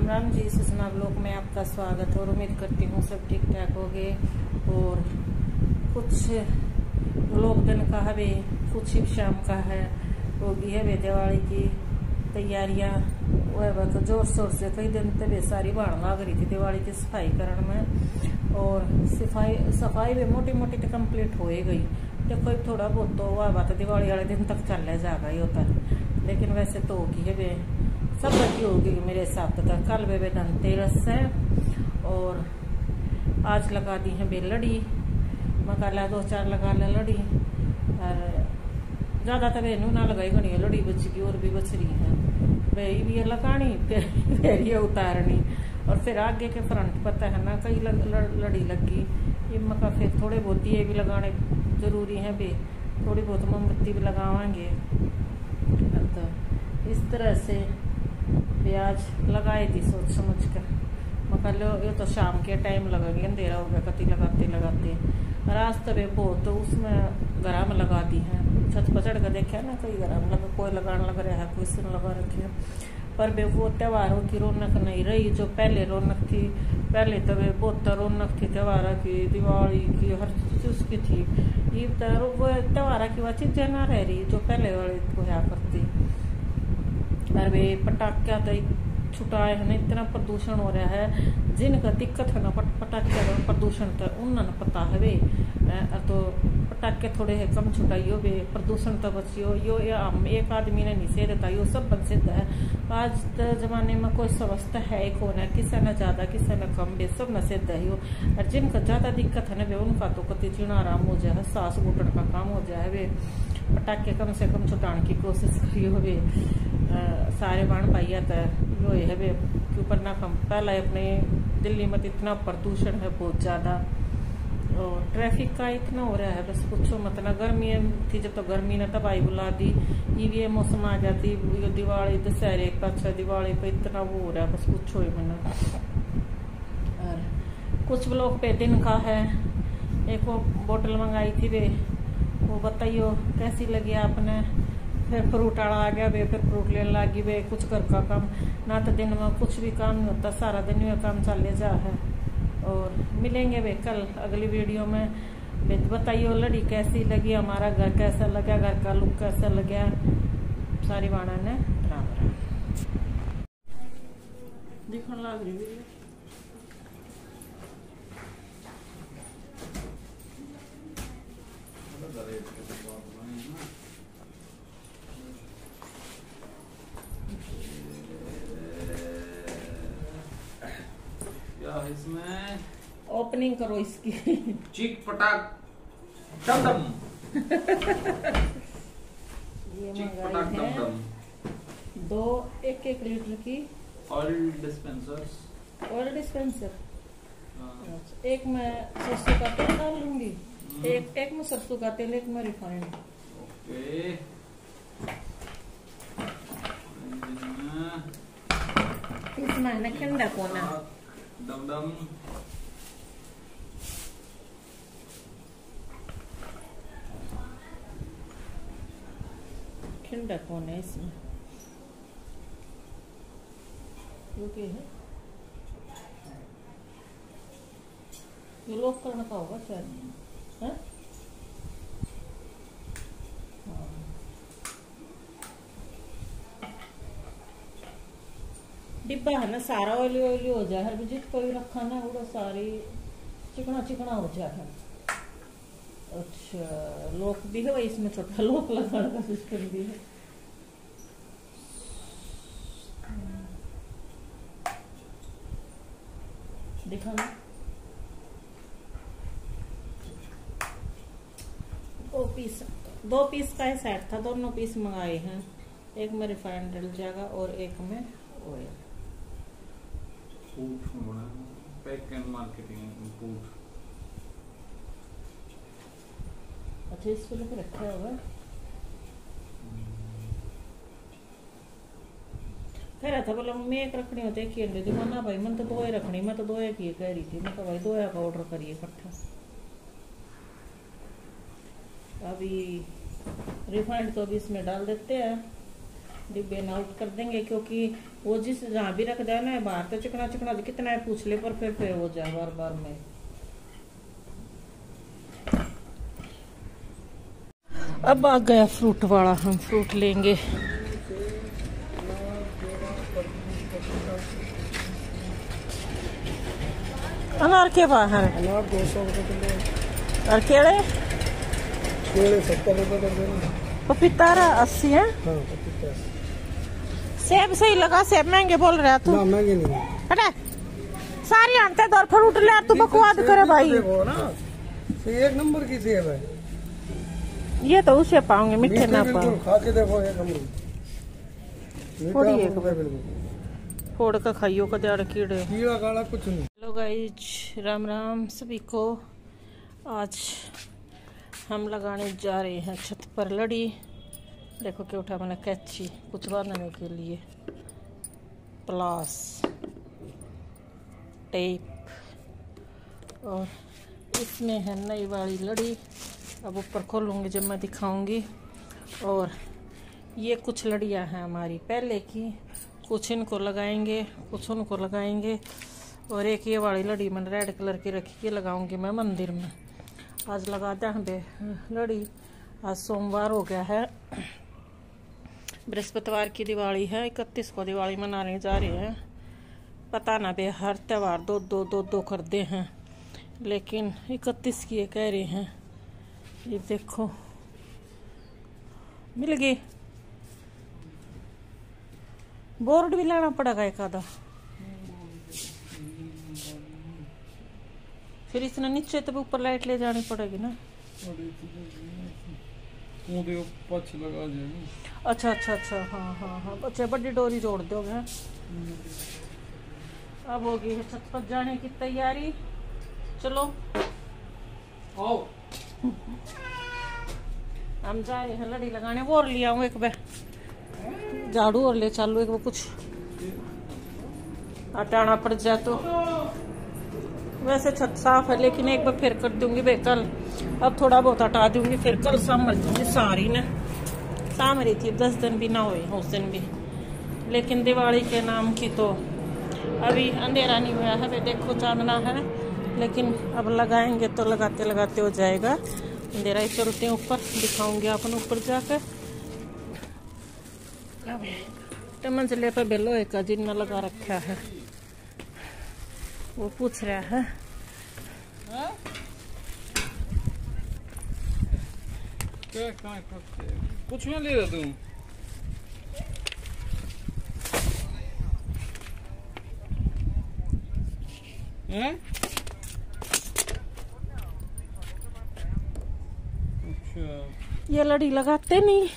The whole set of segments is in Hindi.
राम जी, सुषमा ब्लॉग में आपका स्वागत है और उम्मीद करती हूँ सब ठीक ठाक हो गए। और कुछ लोग दिन का है, कुछ ही शाम का है, होगी है वे दिवाली की तैयारियाँ। वह तो जोर शोर से कई दिन तक सारी बाढ़ लाग रही थी दिवाली की सफाई करने में। और सफाई भी मोटी मोटी तो कम्प्लीट हो ही गई। देखो थोड़ा बहुत तो हुआ बात दिवाली वाले दिन तक चल जाएगा ही होता है, लेकिन वैसे तो होगी है वे सब की होगी मेरे हिसाब से। कल वे धनतेरस है और आज लगा दी है बे लड़ी, मकाला 2-4 लगा ले लड़ी। और ज़्यादा तो वेनू ना लगाई गणी लड़ी बच की और भी बच रही है वही भी लगानी, फिर ये उतारनी और फिर आगे के फ्रंट पता है ना कई लड़ी लगी। ये मका फिर थोड़े बहुत ये भी लगाने जरूरी है बे, थोड़ी बहुत मोमबत्ती भी लगावाएंगे। तो इस तरह से प्याज लगाई थी सोच समझ कर। मका लो ये तो शाम के टाइम लगेंगे, अंधेरा हो गया कति लगाते लगाते। और आज तो वे बहुत तो उसमें गरम लगा दी है, छत पर चढ़ कर देखा ना कई गरम लगा, कोई लगाने लग रहा है कोई सुन लगा रखी है। पर वे वो त्योहारों की रौनक नहीं रही जो पहले रौनक थी। पहले तो वे बहुत रौनक थी त्योहार की, दिवाली की, हर चीज की थी। ये वो त्योहार की वह चीजें ना रह रही जो पहले वाले होया करती। और वे पटाखा तो छुटाए है ना, इतना प्रदूषण हो रहा है जिनका दिक्कत है ना पटाखे प्रदूषण तो उन्हें पता है वे। तो पटाखे थोड़े है कम छुटाइयो वे, प्रदूषण तो बचियो। यो हम एक आदमी ने निषेध देता यो सब बन सिद्ध है। आज के जमाने में कोई समझता है कौन है, किसी ने ज्यादा किसी ने कम, वे सब न सिद्ध है यो। और जिनका ज्यादा दिक्कत है ना वे उनका तो कति जीना आराम हो जाए, सांस घुटन का काम हो जाए। वे पटाखे कम से कम छुटाने की कोशिश करियो वे, सारे बाण पाइया तो यो है वे के ऊपर ना कम। पहले अपने दिल्ली में इतना प्रदूषण है बहुत ज्यादा और ट्रैफिक का इतना हो रहा है बस पूछो मत ना। गर्मी थी जब तो गर्मी ने तबाही बुला दी, ये मौसम आ जाती दिवाली दशहरे का, अच्छा दिवाली पे इतना वो हो रहा है बस पूछो ही मना। और कुछ लोग पे दिन का है, एक वो बोतल मंगाई थी वे, वो बताइयो कैसी लगी आपने। फिर फ्रूट आड़ा आ गया वे, फिर फ्रूट लेने लगी वे। कुछ घर का काम ना तो दिन में कुछ भी काम नहीं होता, सारा दिन में काम चल जा है। और मिलेंगे वे कल अगली वीडियो में। बताइए लड़ी कैसी लगी, हमारा घर कैसा लगा, घर का लुक कैसा लगा। सारी बाणा ने राम राम दिखने लग रही वीडियो। इसमें ओपनिंग करो इसकी। चिक पटाक डम डम। ये चिक पटाक डम मंगाई है डम 2 1-1 लीटर की ऑयल डिस्पेंसर्स। Oil dispenser. एक मैं सरसों का तेल डाल लूंगी, एक में सरसों का तेल, एक में रिफाइंड। ओके इसमें है ना ठंडा कोना डम डम। ठंडा कौन है इसमें, है ये लोग करने का होगा शायद है? डिब्बा है ना सारा ऑयली ऑयली हो जाए, हर जित कोई रखा ना वो सारी चिकना चिकना हो जाए। अच्छा लोक भी है भाई इसमें, छोटा लोक लगाने का सिस्टम भी है। देखा ना 2 पीस का ही सेट था, दोनों पीस मंगाए हैं। एक में रिफाइंड डल जाएगा और एक में oil. Pack and marketing food. अच्छा इसको लेकर रखा होगा कह रहा था बोला मैं एक रखनी होती है कि दी ना भाई मन तो 2 ही रखनी, मैं तो 2 की कह रही थी। मैं तो भाई 2 का ऑर्डर करिए इकट्ठा। अभी रिफाइंड तो अभी इसमें डाल देते हैं डिब्बे में आउट कर देंगे, क्योंकि वो जिस जहाँ भी रख देना है बाहर तो चिकना चिकना कितना है पूछ ले, पर फिर हो जाए बार बार में। अब आ गया फ्रूट वाला, हम फ्रूट लेंगे। अनार के बाहर अनार 200 रुपये किलो। और केड़े 70 रुपये कर देना। पपीता 80 है। हाँ पपीता। सेब सही लगा, सेब महंगे बोल रहा तू। ना महंगे नहीं। अरे सारी आंटे दौर फ्रूट ले, तू बकवाद करे भाई। देखो ना, एक नंबर की सेब है ये तो उसे पाऊंगे, मीठे ना पाऊंगे। खा के देखो, एक नंबर फोड़ का खाइयो का दयाड़ कीड़े कीड़ा काड़ा कुछ नहीं। हेलो गाइज, राम राम सभी को। आज हम लगाने जा रहे हैं छत पर लड़ी। देखो क्या उठा मैंने, कैंची कुछ बनाने के लिए, प्लास टेप, और इसमें है नई वाली लड़ी। अब ऊपर खोलूँगी जब मैं दिखाऊंगी। और ये कुछ लड़ियाँ हैं हमारी पहले की, कुछ इनको लगाएंगे कुछ उनको लगाएंगे। और एक ये वाली लड़ी मैंने रेड कलर की रखी, ये लगाऊंगी मैं मंदिर में। आज लगा दें लड़ी। आज सोमवार हो गया है, बृहस्पतिवार की दिवाली है, 31 को दिवाली मनाने जा रहे हैं। पता ना बे, हर त्यौहार दो करते हैं, लेकिन 31 की ये कह रहे हैं। ये देखो मिल गई। बोर्ड भी लाना पड़ेगा एक आधा, फिर इसने नीचे तो ऊपर लाइट ले जानी पड़ेगी ना। लगा देगा। अच्छा अच्छा अच्छा, हाँ हाँ हाँ, अच्छा बड़ी डोरी जोड़ दोगे। अब होगी है छत पर जाने की तैयारी। चलो आओ, हम जा रहे हैं लड़ी लगाने। वो और लिया हूँ एक बार झाड़ू और ले चालू, एक वो कुछ हटाना पड़ जाए तो। वैसे छत साफ है, लेकिन एक बार फिर कर दूंगी बे कल। अब थोड़ा बहुत हटा दूंगी, फिर कल संभल दूंगी। सारी ने साम रही थी, 10 दिन भी ना हुए उस दिन भी, लेकिन दिवाली के नाम की तो अभी अंधेरा नहीं हुआ है। वे देखो चांदना है, लेकिन अब लगाएंगे तो लगाते लगाते हो जाएगा अंधेरा ही। चलते हैं ऊपर, दिखाऊंगी अपन ऊपर जाकर। तो मंजिले पर बेलो एक जिन्ना लगा रखा है, वो पूछ रहा है क्या कुछ में ले रहा तुम? अच्छा, ये लड़ी लगाते नहीं।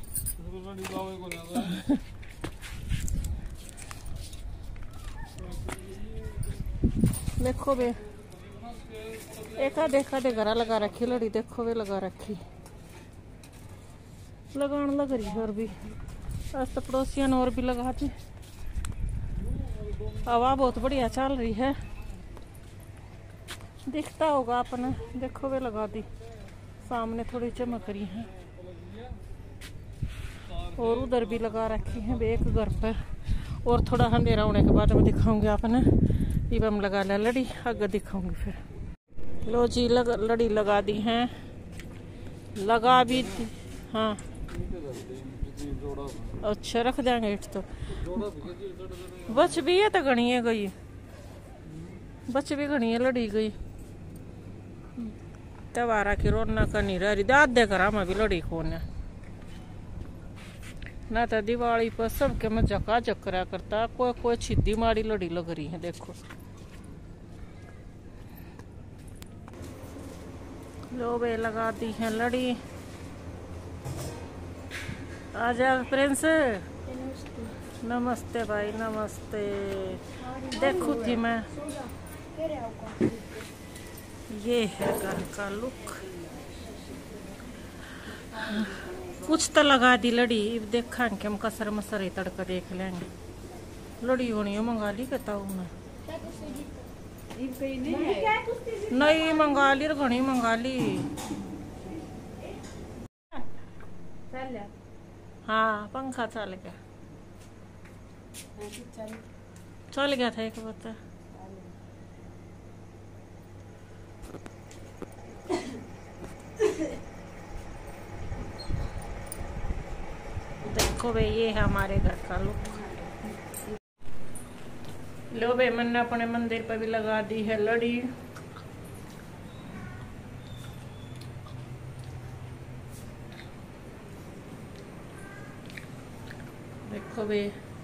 देखो बे, एक आधे घरा लगा रखी लड़ी, देखो वे लगा रखी, लगान लग रही है। और भी आज तो पड़ोसियों ने और भी लगा दी। हवा बहुत बढ़िया चल रही है, दिखता होगा अपने। देखो वे लगा दी, सामने थोड़ी चमक रही है। और उधर भी लगा रखी है एक घर पर। और थोड़ा अंधेरा होने के बाद मैं दिखाऊंगी आपने। ये हम लगा लिया लड़ी, आगे दिखाऊंगी फिर। लो जी, लड़ी लगा दी है, लगा भी दी। हाँ अच्छा, रख देंगे इट तो। बच भी है तो घनी है गई, बच भी घनी है लड़ी गई। त्योहारा की रौनक नहीं रही, दादे करा मैं भी लड़ी खोने ना। तो दिवाली पर सबके मजा का चक्करा करता, कोई कोई छिद्दी मारी लड़ी लग रही है। देखो लो बे, लगा दी है लड़ी। आजा प्रिंस। नमस्ते भाई, नमस्ते। देखू थी मैं, ये है घर का लुक। कुछ तो लगा दी लड़ी, देखा कि हम कसर मसर ही तड़का देख लेंगे। लड़ी होनी मंगा ली कहता हूँ मैं, नहीं मंगा ली, घनी मंगा ली। हाँ पंखा चल गया। चल गया था एक बार। देखो भाई ये है हमारे घर का लुक। लो भाई मैंने अपने मंदिर पर भी लगा दी है लड़ी। देखो भाई